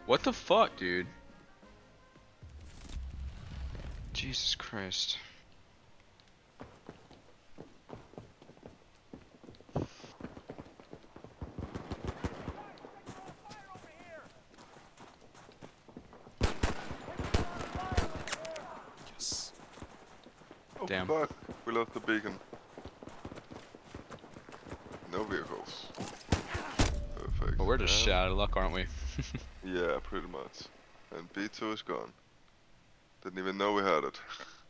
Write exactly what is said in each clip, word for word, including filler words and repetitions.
What the fuck, dude? Jesus Christ. Yes. Oh Damn. fuck, we lost the beacon. No vehicles. Perfect. But we're just And shit out of luck, aren't we? yeah, pretty much. And B two is gone. Didn't even know we had it.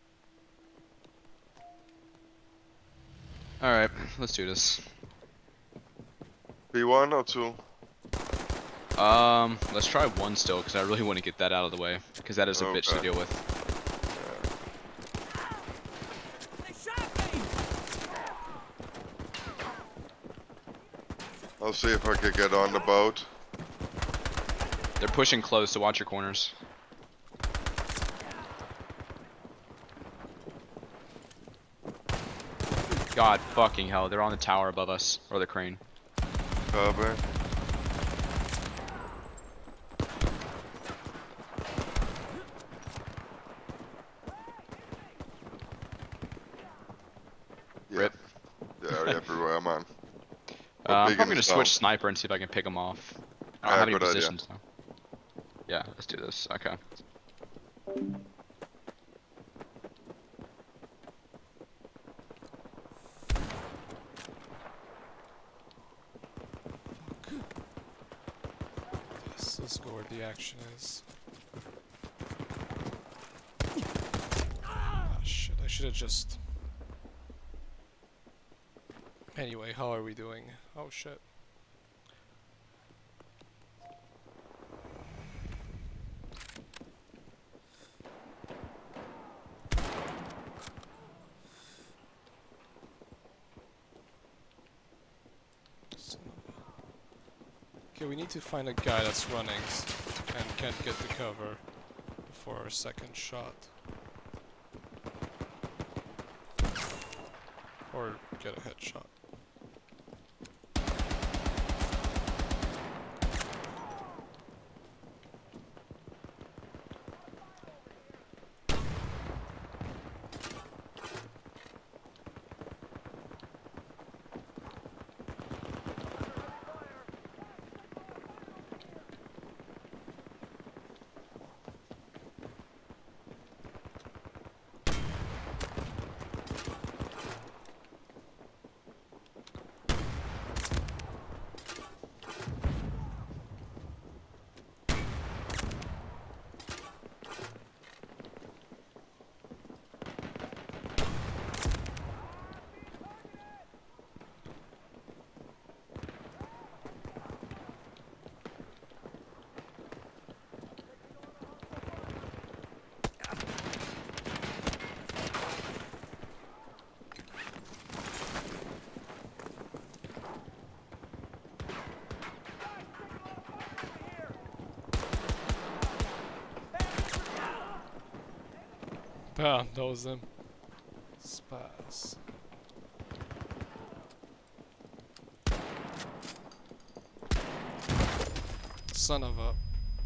Alright, let's do this. B one or two? Um, let's try one still, because I really want to get that out of the way. Because that is a bitch to Okay. deal with. I'll see if I can get on the boat. They're pushing close, so watch your corners. God fucking hell, they're on the tower above us. Or the crane. Copy. Yeah. Rip. They're everywhere, man. Uh, I'm beacon probably gonna is down. switch sniper and see if I can pick them off. I don't Yeah, have any good idea. positions though. Yeah, let's do this. Okay. Yes, let's go where the action is. Ah, shit, I should have just... Anyway, how are we doing? Oh shit. Okay, we need to find a guy that's running s- and can't get the cover before our second shot. Or get a headshot. Ah, that was him. Spaz. Son of a...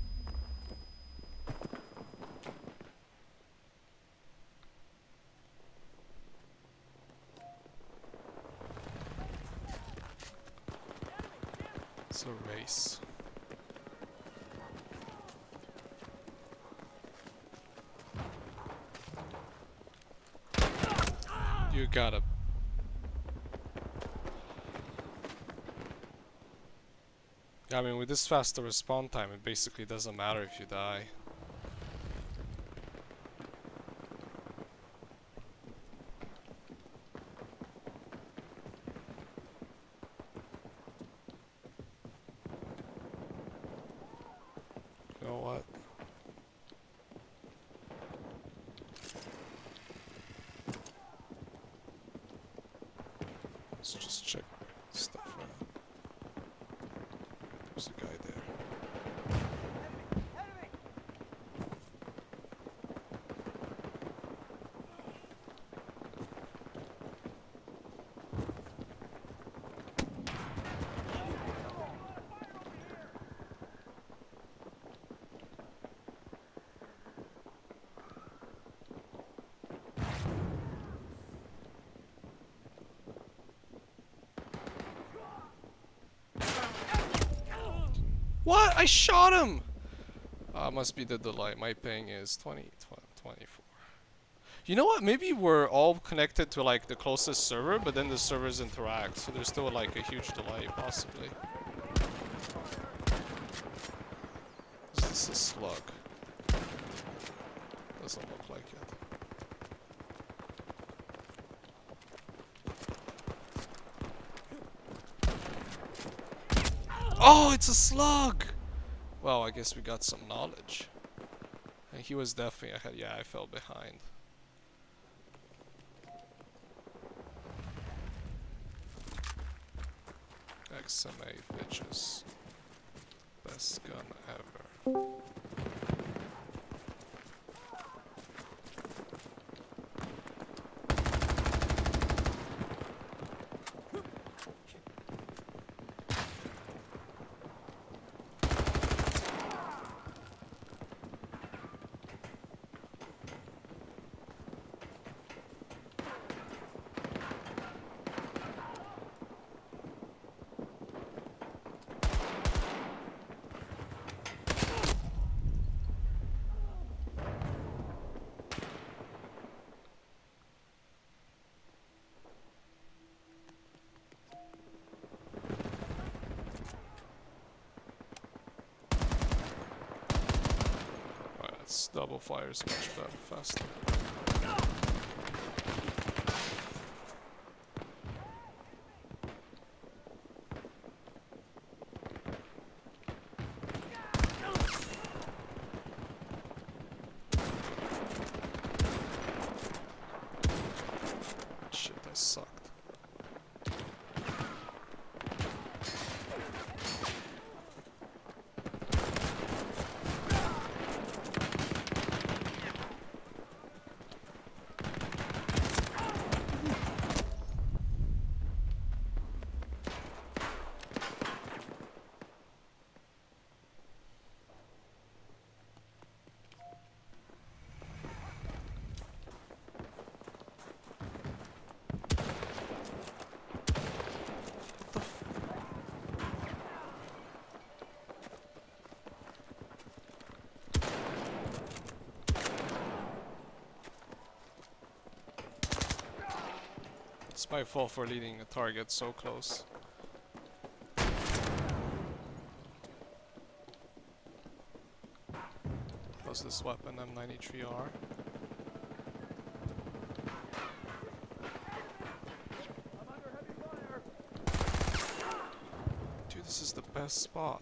It's a race. You gotta... I mean, with this faster respawn time, it basically doesn't matter if you die. You know what? Let's just check stuff around. There's a guy there. What? I shot him! Uh, must be the delay. My ping is twenty, twenty-four. You know what? Maybe we're all connected to like the closest server, but then the servers interact, so there's still like a huge delay, possibly. Is this a slug? Doesn't look like it. Oh, it's a slug! Well, I guess we got some knowledge. And he was definitely ahead. Yeah, I fell behind. X M A bitches. Best gun ever. Double fires much better, faster. Shit, that sucked. It's my fault for leading a target so close. How's this weapon? M ninety-three R. Dude, this is the best spot.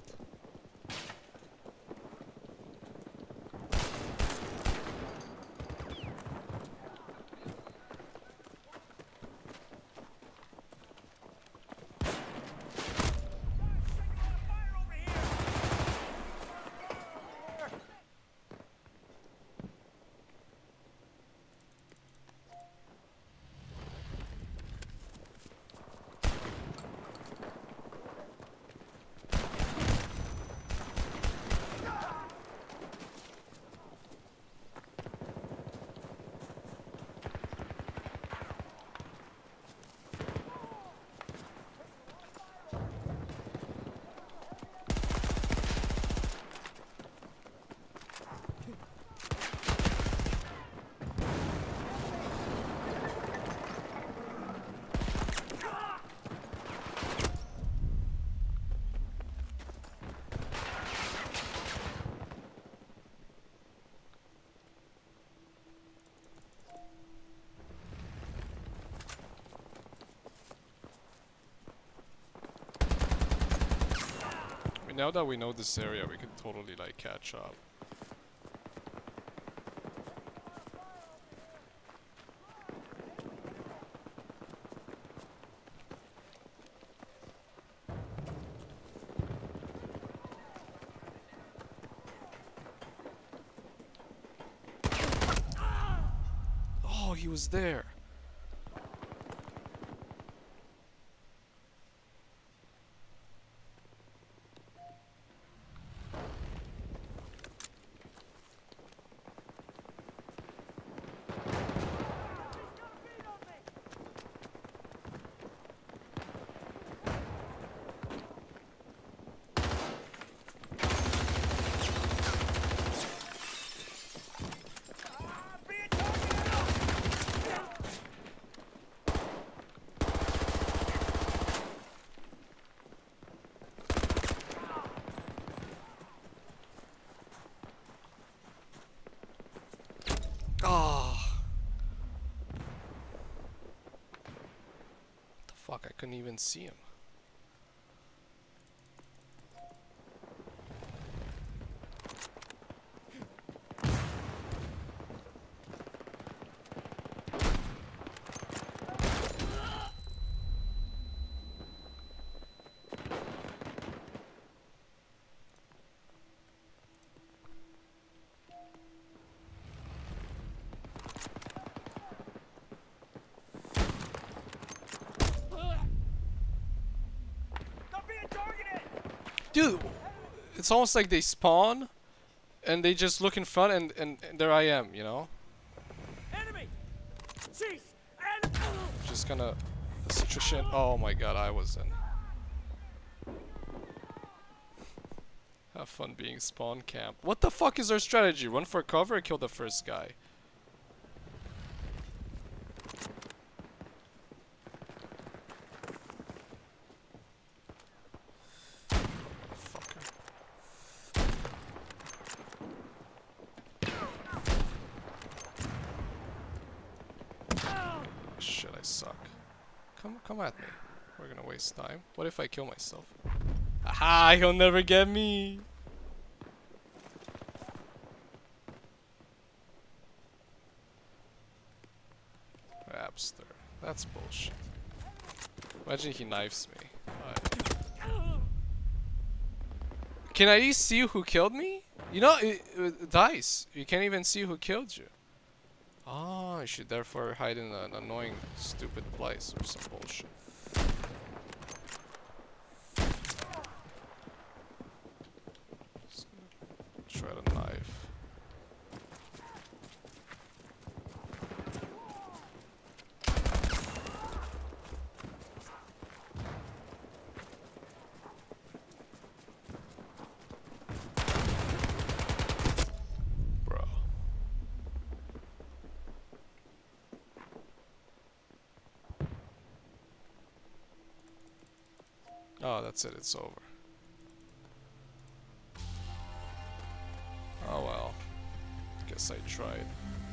Now that we know this area, we can totally like catch up. Oh, he was there. Fuck, I couldn't even see him. Dude, it's almost like they spawn and they just look in front and, and, and there I am, you know? Enemy! Jeez! And Just gonna the situation. Oh my god, I was in. Have fun being spawn camp. What the fuck is our strategy? Run for cover or kill the first guy? Shit, I suck. Come, come at me. We're gonna waste time. What if I kill myself? Aha! He'll never get me. Rapster. That's bullshit. Imagine he knifes me. Alright. Can I at least see who killed me? You know, it, it, dice. You can't even see who killed you. Oh, I should therefore hide in an annoying, stupid place or some bullshit. Just gonna try to knife. Bro. Oh, that's it, it's over. Oh well. Guess I tried.